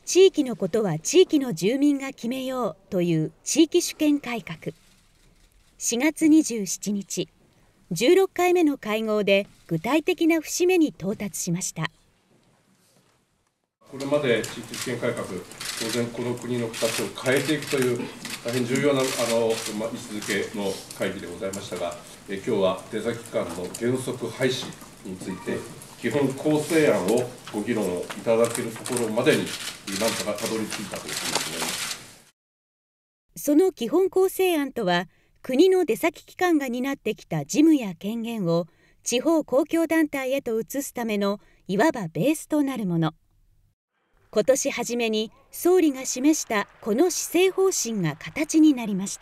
地域のことは地域の住民が決めようという地域主権改革。4月27日、16回目の会合で具体的な節目に到達しました。 これまで地域主権改革、当然この国の形を変えていくという大変重要な位置づけの会議でございましたが、今日は出先機関の原則廃止について、基本構成案をご議論をいただけるところまでに、なんとかたどり着いたというふうに思います。 その基本構成案とは、国の出先機関が担ってきた事務や権限を地方公共団体へと移すためのいわばベースとなるもの。今年初めに総理が示したこの施政方針が形になりました。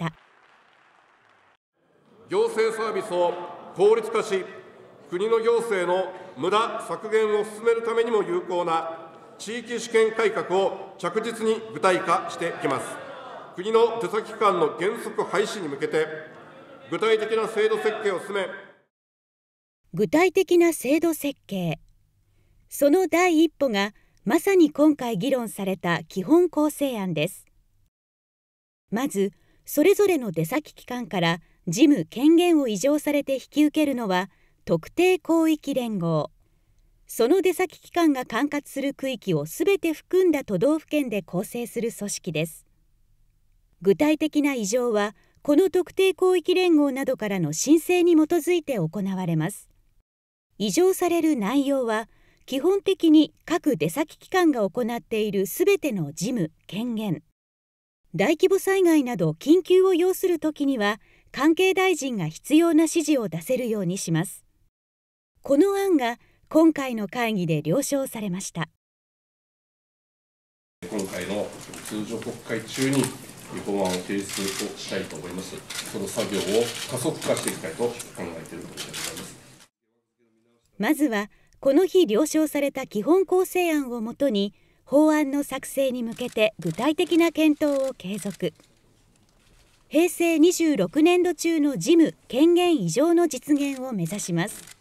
行政サービスを効率化し、国の行政の無駄削減を進めるためにも有効な地域主権改革を着実に具体化していきます。国の出先機関の原則廃止に向けて、具体的な制度設計を進め、 具体的な制度設計。その第一歩が、まさに今回議論された基本構成案です。まず、それぞれの出先機関から事務・権限を委譲されて引き受けるのは、特定広域連合。その出先機関が管轄する区域をすべて含んだ都道府県で構成する組織です。具体的な委譲は、この特定広域連合などからの申請に基づいて行われます。委譲される内容は、基本的に各出先機関が行っているすべての事務・権限。大規模災害など緊急を要するときには、関係大臣が必要な指示を出せるようにします。この案が今回の会議で了承されました。 今回の通常国会中に法案を提出をしたいと思います。その作業を加速化していきたいと考えているところでございます。 まずは、この日了承された基本構成案をもとに、法案の作成に向けて具体的な検討を継続。平成26年度中の事務・権限委譲の実現を目指します。